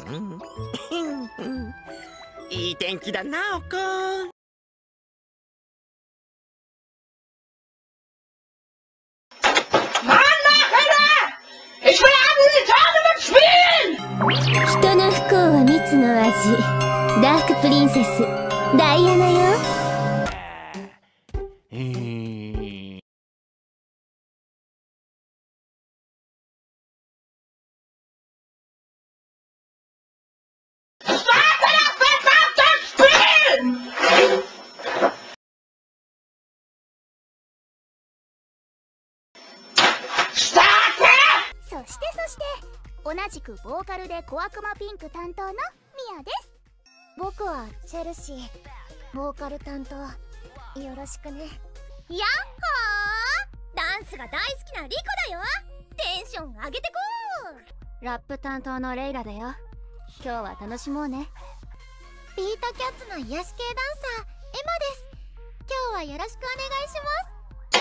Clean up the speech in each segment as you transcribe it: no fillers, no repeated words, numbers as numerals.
いい天気だな、おこん。 人の不幸は蜜の味。ダークプリンセスダイアナよ。 そして同じくボーカルで小悪魔ピンク担当のミアです。僕はチェルシー、ボーカル担当よろしくね。やっほー、ダンスが大好きなリコだよ。テンション上げてこー。ラップ担当のレイラだよ。今日は楽しもうね。ビートキャッツの癒し系ダンサーエマです。今日はよろしくお願いします。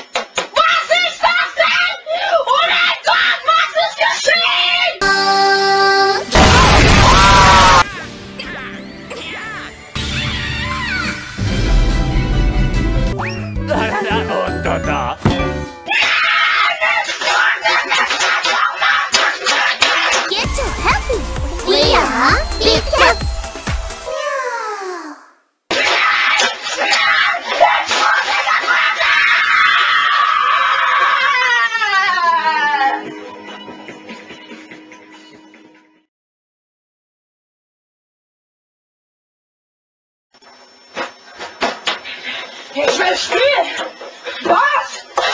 Ich will spielen! Was?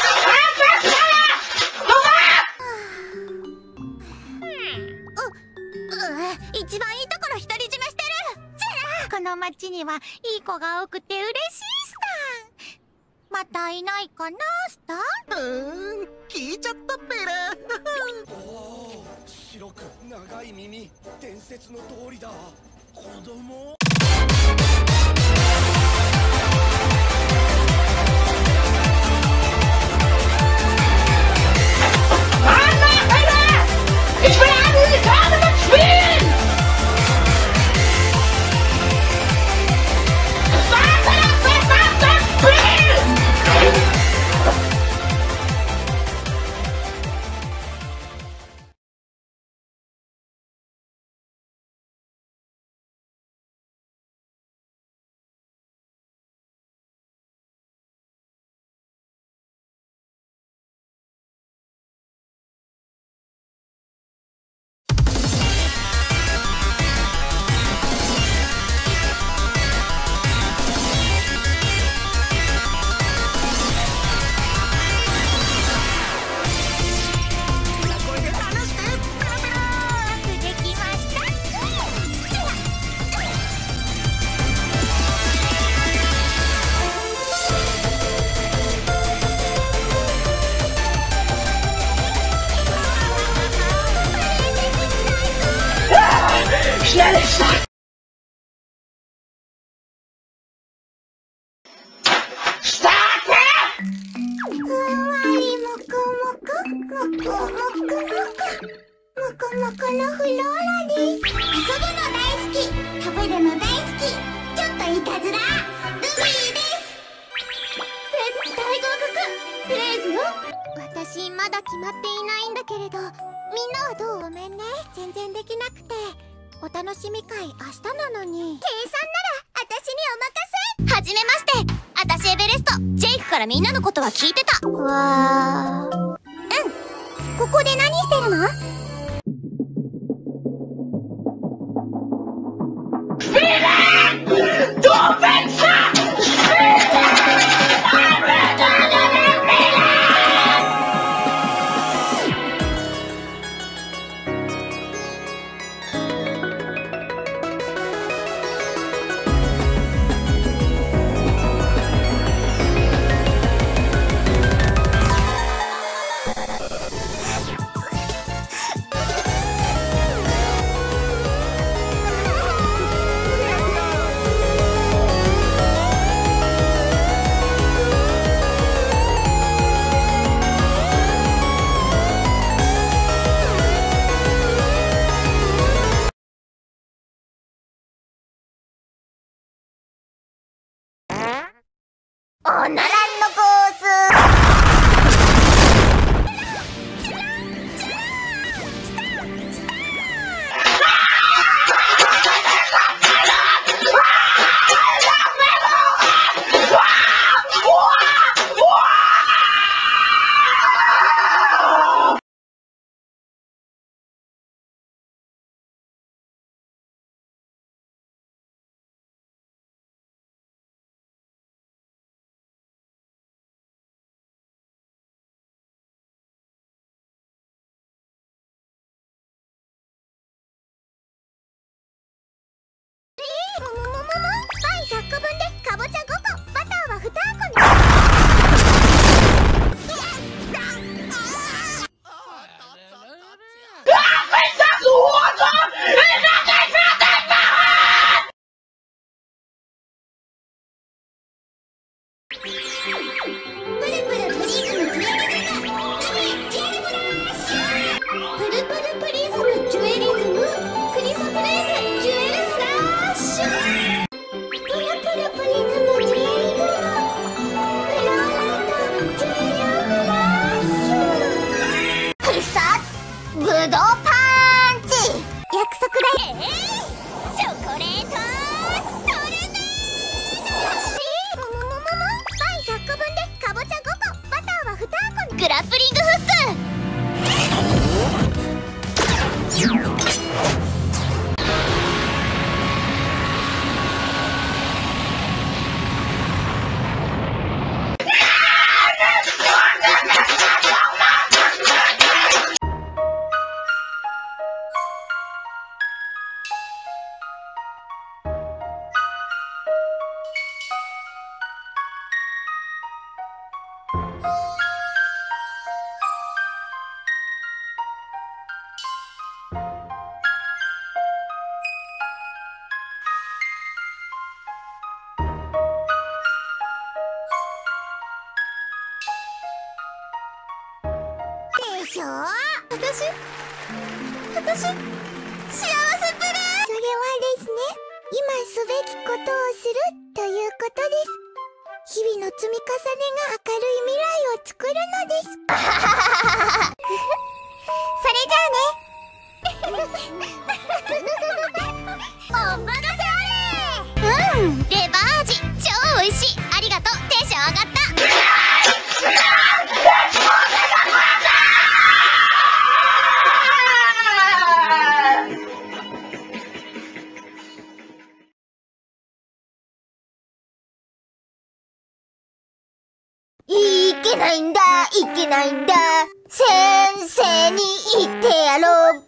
Mach 一番いいところ独り占めしてる。この町にはいい子が多くて嬉しいスタン。またいないかなスタン。 聞いちゃったペラ。 おお、白く長い耳、伝説の通りだ。子供。 Schnell ist Starte! ふんわりもこもこもこもこもこもこもこのフローラです。遊ぶの大好き、食べるの大好き、ちょっといたずらルビーです。絶対合格。フレーズよ。私まだ決まっていないんだけれど、みんなはどう？ごめんね、全然できなくて。お楽しみ会明日なのに。計算なら私にお任せ。はじめまして、私エベレスト。ジェイクからみんなのことは聞いてた。わー、うん。ここで何してるの？ ならんのコース。パン100個分でかぼちゃ5個、バターは2箱ね。プルプルプリズムジュエルズム、プルプルプリズムジュエリズム、クリソプレーズジュエルフラッシュ。プルプルプリズムジュエリズム、フローライトジュエルフラッシュ。必殺ブドウパンチ。約束だ。チョコレートトルネード。パン100個分でかぼちゃ5個、バターは2箱ね。グラップリングフック。でしょ。私幸せプレー。それはですね、今すべきことをするということです。日々の積み重ねが明るい未来を作るのです。それじゃあね。お任せあれ。レバー味超美味しい。ありがとう。テンション上がった。いけないんだ、いけないんだ。先生に言ってやろう。